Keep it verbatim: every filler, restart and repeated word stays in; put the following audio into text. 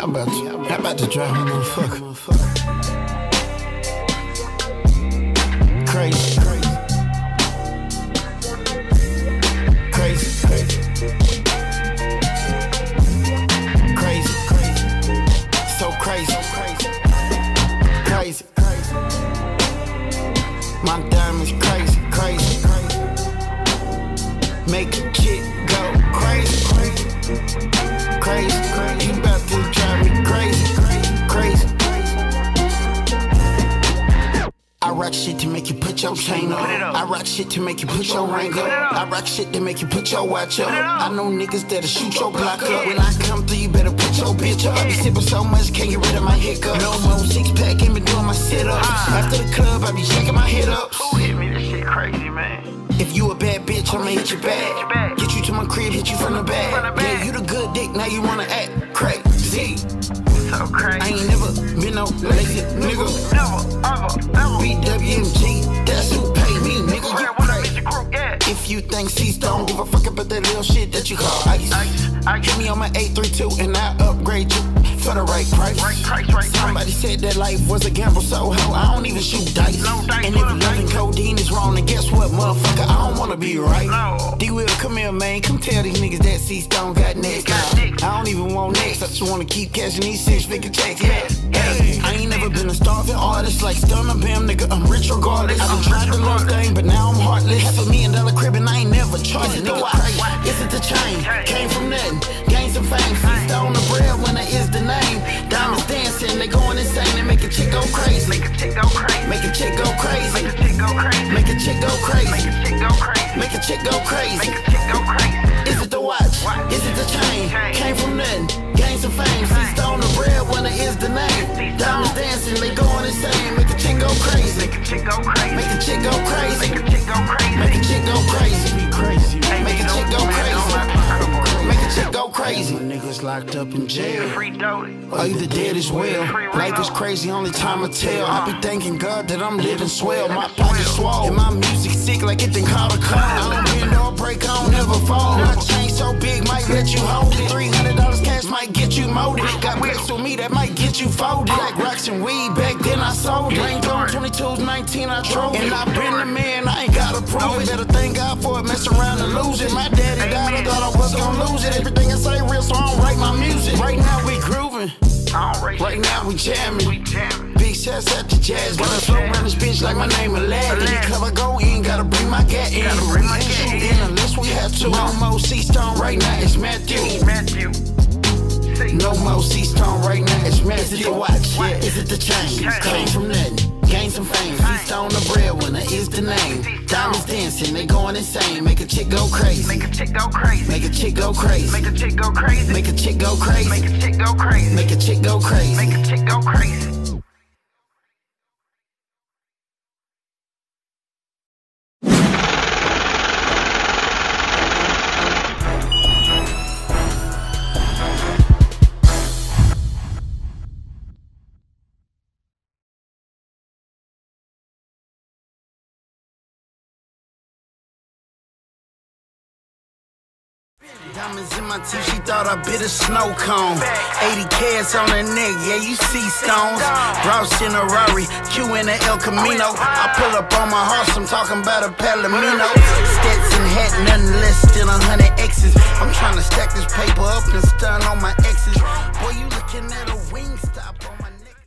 I'm about to, I'm about to drive my motherfucker. Crazy, crazy, crazy, crazy, crazy, crazy, so crazy, crazy, crazy. My diamonds crazy, crazy, crazy. Make a chick go crazy, crazy, crazy, crazy. You about to drive me crazy, crazy, crazy. I rock shit to make you put your chain up. I rock shit to make you put your ring up. I rock shit to make you put your watch up. I know niggas that'll shoot your block up. When I come through, you better put your bitch up. I be sipping so much, can't get rid of my hiccup. No more six pack, ain't been doing my sit ups. After the club, I be checking my hit ups. Who hit me? This shit crazy, man. If you a bad bitch, I'ma hit you back. Get you to my crib, hit you from the back. Yeah, you the good dick, now you wanna act crazy. So crazy. I ain't never been no lazy nigga. Never, ever, never. B W M G, that's who pay me, nigga. You crazy. Yeah. If you think C.Stone, give a fuck about that little shit that you call ice. Ice, ice. Hit me on my eight three two and I upgrade you for the right price. Right price, right Somebody price. said that life was a gamble, so hell, I don't even shoot dice. No dice, and if no loving dice. codeine is wrong, then guess what, motherfucker? I don't wanna be right. No. D-Will, come here, man. Come tell these niggas that C.Stone got next. Got next. I don't even want next. I just wanna keep cashing these six-figure checks. Yeah, hey. I ain't never been a starving artist like Stunner Bam, nigga. I'm rich regardless. I done tried the little thing, but now I'm heartless. Half a million dollar crib and I ain't never charged it. Nigga, crazy. Is it the chain? Came from nothing. Gained some fame. C.Stone the Breadwinner is the name. Diamonds dancing, they going insane. They make a chick go crazy. Make a chick go crazy. Make a chick go crazy. Make a chick go crazy. Make a chick go crazy. Make a chick go crazy. Make a chick go crazy. Make a chick go crazy. Is it the watch? Is it the chain? Came from nothing. Gained some fame. C.Stone the Breadwinner is the name. Diamonds dancing, they going insane. Make a chick go crazy. Make a chick go crazy. Make a chick go crazy. Make a chick go crazy. Make a chick go crazy. Be crazy. Make a chick go crazy. Make a chick go crazy. Niggas locked up in jail. Free Dolly. Or either dead as well. Life is crazy, only time will tell. I be thanking God that I'm living swell. My pocket swole and my music sick like it done caught a cold. I don't bend or break, I don't never fall. My chain so big, might let you hold it. Three hundred dollars cash might get you molded. Got bricks with me that might get you folded. Like rocks and weed, back then I sold it. Ain't doing twenty-twos, nineteen, I drove it. And I been the man, I ain't gotta prove it. Better thank God for it, mess around and lose it. My daddy died, I thought I was gonna lose it. Everything I say real, so I don't write my music. Right now we grooving. Right now we jamming. We jamming. Big shots at the jazz. Gonna flow around this bitch like my name Aladdin. Any club I go in, gotta bring my gat in. Gotta bring my We ain't gat in. shooting unless we have to. No more C.Stone right now, it's Matthew. Matthew. No more C.Stone right now, it's Matthew. Is it the watch? Yeah. Is it the chain? Came from nothing. Gained some fame. C.Stone the Breadwinner is the name. Diamonds dancing, they going insane. Make a chick go crazy. Make a chick go crazy. Make a chick go crazy. Make a chick go crazy. Make a chick go crazy. Make a chick go crazy. Make a chick go crazy. Make a chick go crazy. Diamonds in my teeth, she thought I bit a snow cone. eighty K's on her neck, yeah, you see stones. Rouse in a Rari, Q in a El Camino. I pull up on my horse, I'm talking about a Palomino. Stetson hat, nothing less than a hundred X's. I'm trying to stack this paper up and stun on my exes. Boy, you looking at a wing stop on my